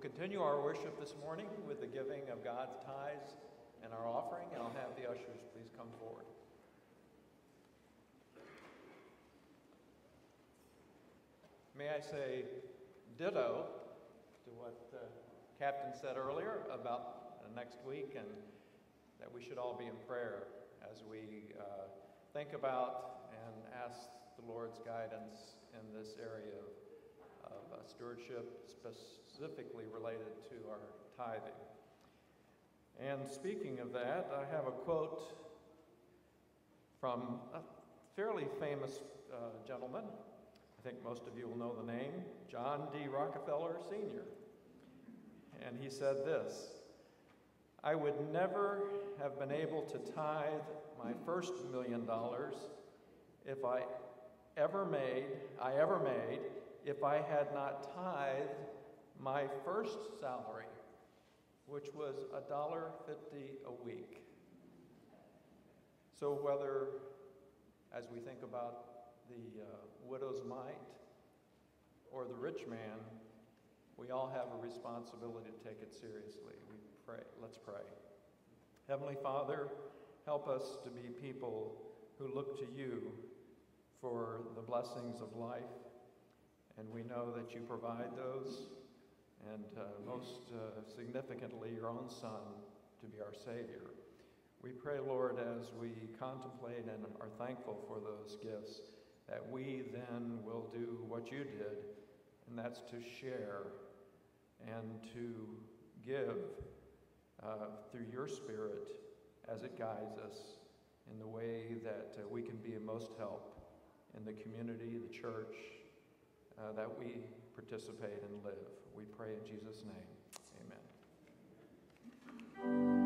continue our worship this morning with the giving of God's tithes and our offering, and I'll have the ushers please come forward. May I say ditto to what the captain said earlier about next week, and that we should all be in prayer as we think about and ask the Lord's guidance in this area of stewardship, specifically related to our tithing. And speaking of that, I have a quote from a fairly famous gentleman. I think most of you will know the name, John D. Rockefeller Sr. And he said this: "I would never have been able to tithe my first $1 million if I ever made if I had not tithed my first salary, which was $1.50 a week." So whether, as we think about the widow's mite or the rich man, we all have a responsibility to take it seriously. We pray. Let's pray. Heavenly Father, help us to be people who look to you for the blessings of life, and we know that you provide those, and most significantly, your own Son to be our Savior. We pray, Lord, as we contemplate and are thankful for those gifts, that we then will do what you did, and that's to share and to give through your Spirit as it guides us in the way that we can be of most help in the community, the church, that we participate and live. We pray in Jesus' name. Amen.